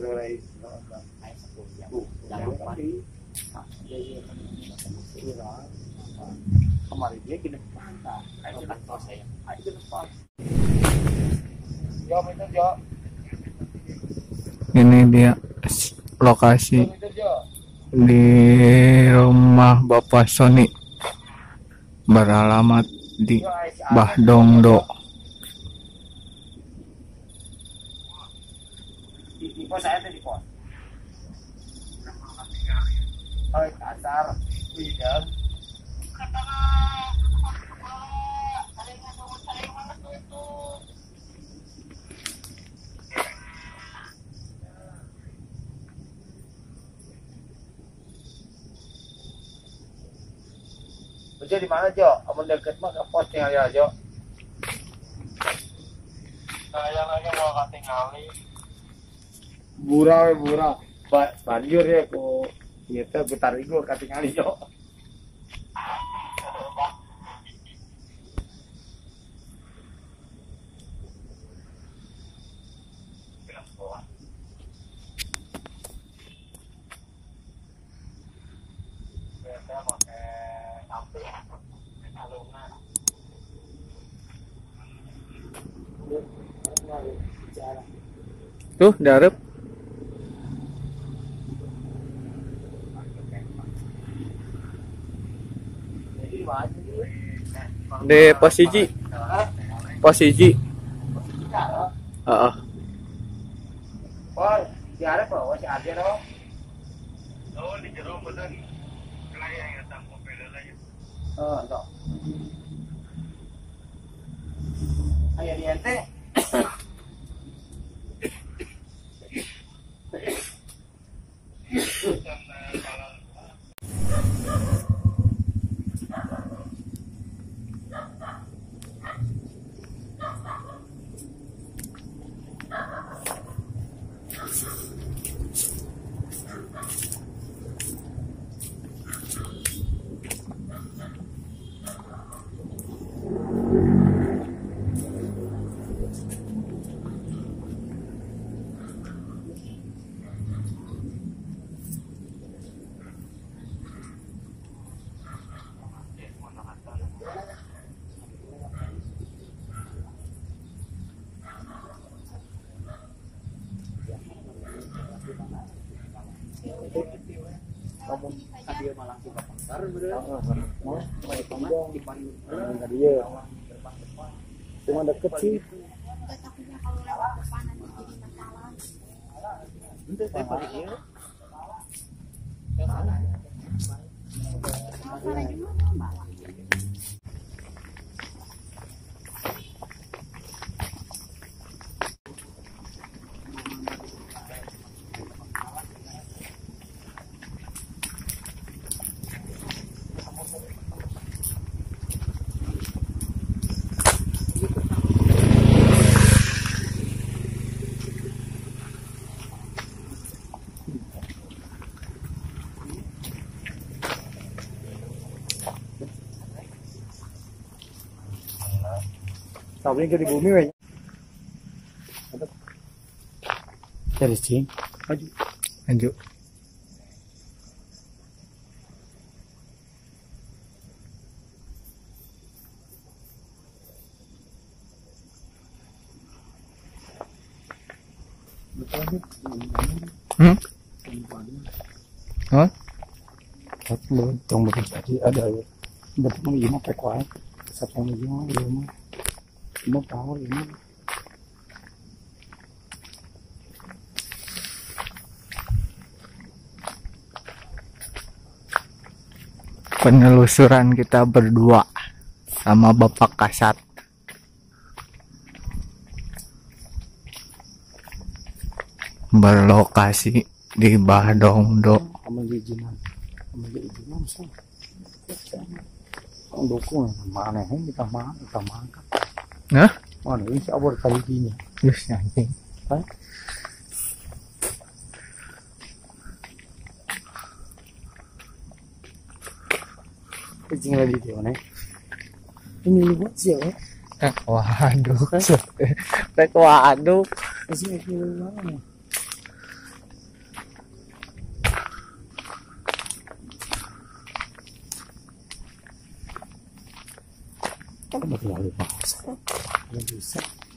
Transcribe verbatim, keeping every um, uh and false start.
Kemarin dia gini mana? Ayo kantor saya. Ayo ke depan. Jom itu jom. Ini dia lokasi di rumah Bapak Soni, beralamat di Mbah Dongdo. Di pos saya di pos. Oh, kasar. Iya. Jo di mana Jo? Amun deket mah ke pos tinggal ya Jo. Saya lagi mau katingali. Burau burau. Ba banjur ya ku ieu teh putar ieu katingali Jo. Tuh, darep. Di posisi. Posisi. Heeh. Oh, di arep bawa si Ade dong. Oh, di jero bener. Kayak yang datang mobil lagi. Oh, toh. Ayo di ente. Kamu dia malah suka pasar bener. Mau di Subang di Payung. Enggak dia. Cuma deket sih. Takutnya kalau lewat depan nanti jadi masalah. Itu saya pakai dia. Masalah gimana, Mbak? Tapi ke di bumi we. Dari sini. Maju. Maju. Hmm? Hah? Belum, tong belum tadi ada ya. Betul ini pakai kuat. Satpam ini mah belum. Mau tahu ini. Penelusuran kita berdua sama Bapak Kasat. Berlokasi di Mbah Dongdo. Kamu diizinan. Kamu diizinan sih. Dukung mana ini kita mana kita mangkat. Nah, mana ini abor kali ini. Yus anjing. Hah? Kucing lagi di mana? Ini buat siapa? Eh, waduh. Eh, waduh. Kucing lagi di mana? Ada kali bahasa. Kalau bisa.